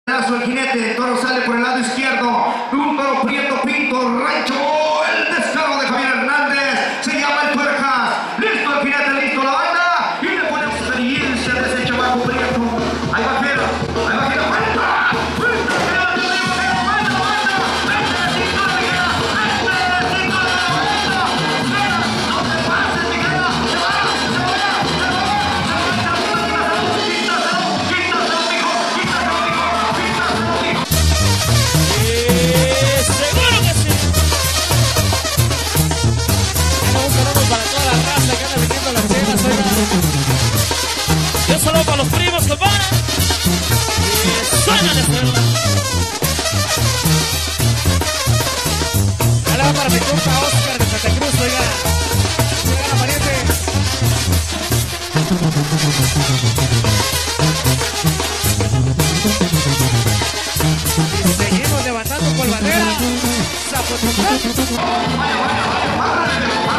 El jinete, el toro sale por el lado izquierdo, un toro prieto, pinto, rancho, el descaro de Javier Hernández, se llama el Tuercas, listo el jinete, listo la banda, y le ponemos experiencia de ese chamaco prieto, ahí va Jera, ¡vuelta! Yo solo para los primos, compadre. Y suena la estrella. Ya le va para mi compa Oscar de Santa Cruz, oiga. Oiga la pariente. Y seguimos levantando por bandera. Zapotlán. ¡Vaya!